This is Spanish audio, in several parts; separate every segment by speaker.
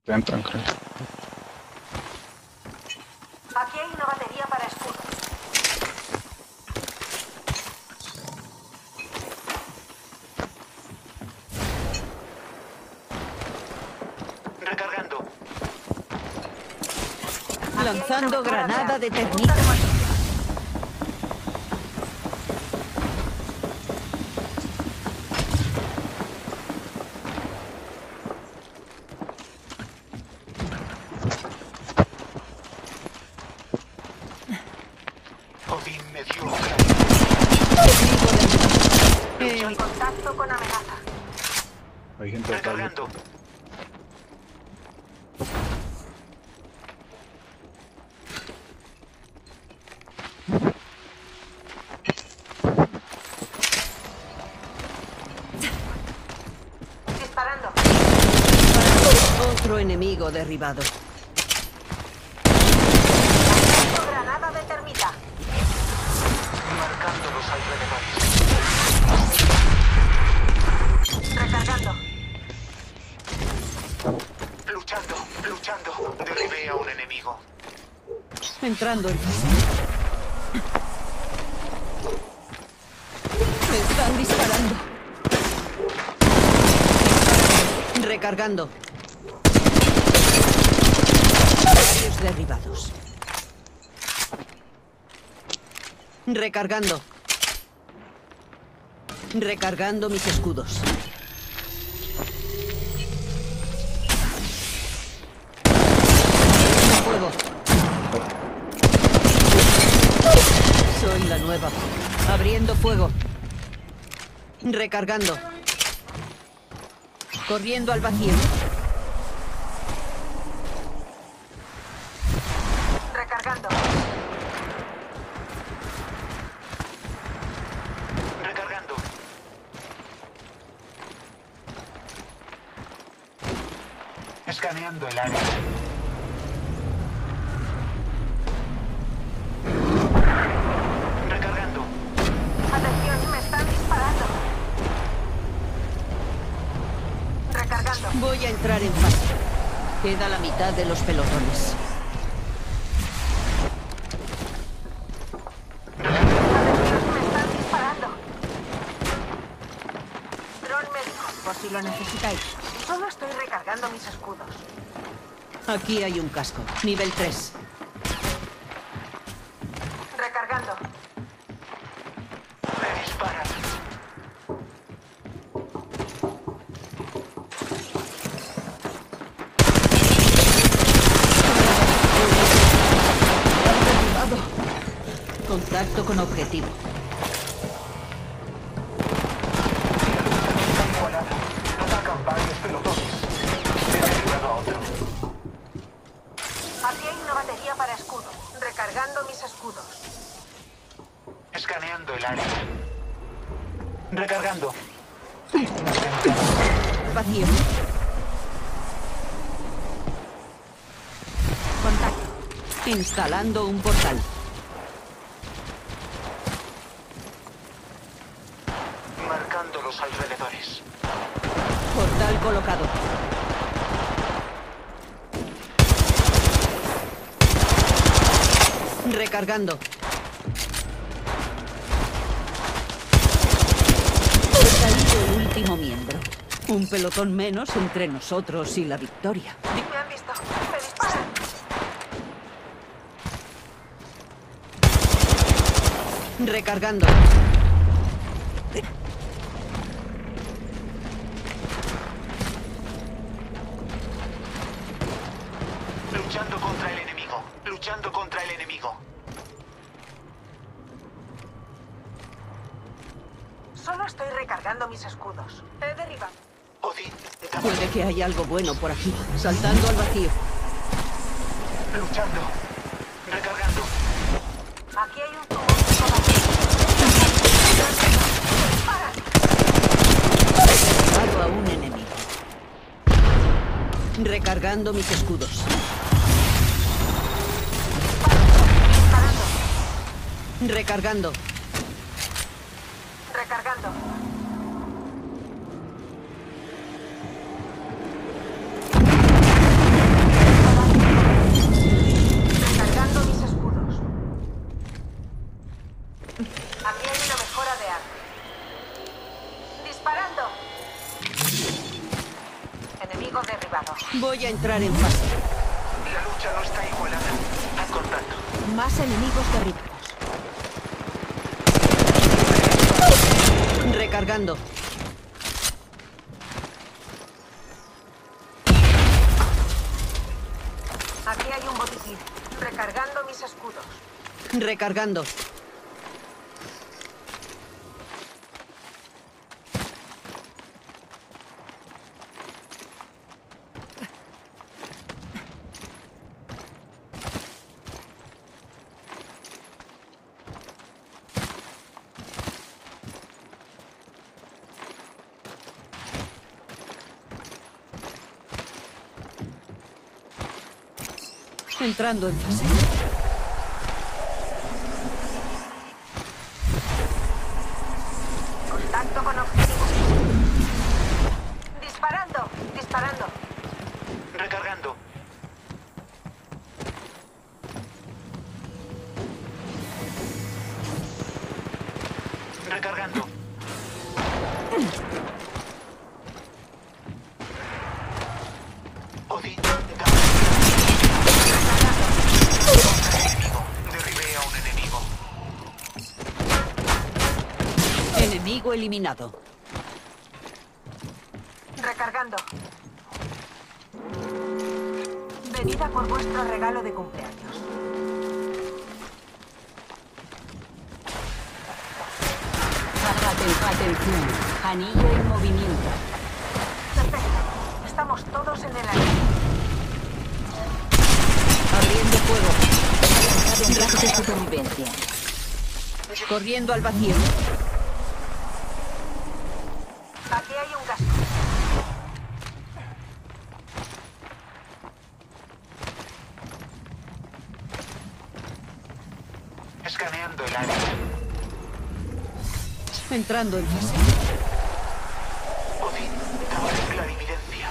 Speaker 1: Entran, creo.
Speaker 2: Aquí hay una batería para escudo.
Speaker 3: Recargando.
Speaker 4: Lanzando granada de termita.
Speaker 3: Odín me dio un
Speaker 2: Contacto con amenaza.
Speaker 1: Hay gente acá.
Speaker 3: recargando.
Speaker 2: Disparando.
Speaker 4: Otro enemigo derribado.
Speaker 2: Granada de termita.
Speaker 3: Marcando los alrededores.
Speaker 2: Recargando.
Speaker 3: Luchando. Derribé a un enemigo.
Speaker 4: Entrando en fase. Me están disparando. Recargando. Varios derribados. Recargando. Recargando mis escudos. Fuego. Soy la nueva. Abriendo fuego. Recargando. Corriendo al vacío.
Speaker 2: Recargando.
Speaker 3: Recargando. Escaneando el área. Recargando.
Speaker 2: Atención, me están disparando. Recargando.
Speaker 4: Voy a entrar en fase. Queda la mitad de los pelotones.
Speaker 2: Atención, me están disparando. Dron médico, por si lo necesitáis. Solo estoy recargando mis escudos.
Speaker 4: Aquí hay un casco. Nivel 3.
Speaker 2: Recargando.
Speaker 3: Me disparan.
Speaker 4: Derribado. Contacto con objetivo.
Speaker 3: Atacan varios pelotones. He derribado a otro.
Speaker 2: Aquí hay una batería para escudo. Recargando mis escudos.
Speaker 3: Escaneando el área. Recargando.
Speaker 4: Vacío.
Speaker 2: Contacto.
Speaker 4: Instalando un portal.
Speaker 3: Marcando los alrededores.
Speaker 4: Portal colocado. Recargando. Ha caído el último miembro. Un pelotón menos entre nosotros y la victoria.
Speaker 2: Me han visto. Me disparan.
Speaker 4: Recargando.
Speaker 3: Luchando contra el enemigo. Luchando contra el enemigo.
Speaker 2: Solo estoy recargando mis escudos. He derribado.
Speaker 3: Odín.
Speaker 4: Puede que haya algo bueno por aquí. Saltando al vacío.
Speaker 3: Luchando. Recargando.
Speaker 2: Aquí hay un tubo.
Speaker 4: Derribado a un enemigo. Recargando mis escudos.
Speaker 2: Disparando.
Speaker 4: Recargando.
Speaker 2: Recargando.
Speaker 4: Voy a entrar en fase.
Speaker 3: La lucha no está igualada. Haz contacto.
Speaker 2: Más enemigos derribados.
Speaker 4: Recargando.
Speaker 2: Aquí hay un botiquín. Recargando mis escudos.
Speaker 4: Recargando. Entrando en fase.
Speaker 2: Contacto con objetivo. Disparando. Disparando.
Speaker 3: Recargando. Recargando. Odín, enemigo. Derribé a un enemigo.
Speaker 4: Enemigo eliminado.
Speaker 2: Recargando. Venid a por vuestro regalo de cumpleaños.
Speaker 4: Atención. Anillo en movimiento.
Speaker 2: Perfecto. Estamos todos en el aire.
Speaker 4: Abriendo fuego.
Speaker 5: Un rato de supervivencia.
Speaker 4: Corriendo al vacío.
Speaker 2: Aquí hay un casco.
Speaker 3: Escaneando el área.
Speaker 4: Entrando en fase.
Speaker 3: Odín, dame clarividencia.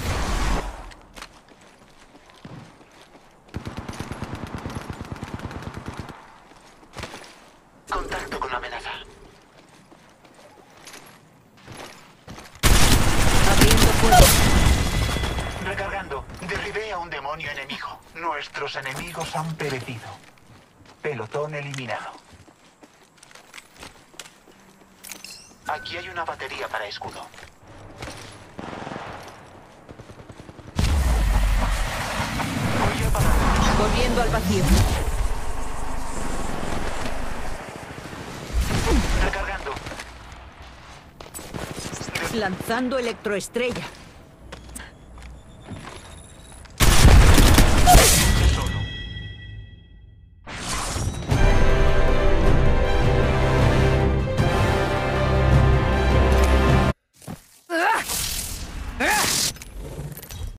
Speaker 3: Contacto con amenaza.
Speaker 4: Abriendo fuego.
Speaker 3: Recargando. Derribé a un demonio enemigo. Nuestros enemigos han perecido. Pelotón eliminado. Aquí hay una batería para escudo. Voy a parar.
Speaker 4: Corriendo al vacío.
Speaker 3: Recargando.
Speaker 4: Lanzando electroestrella.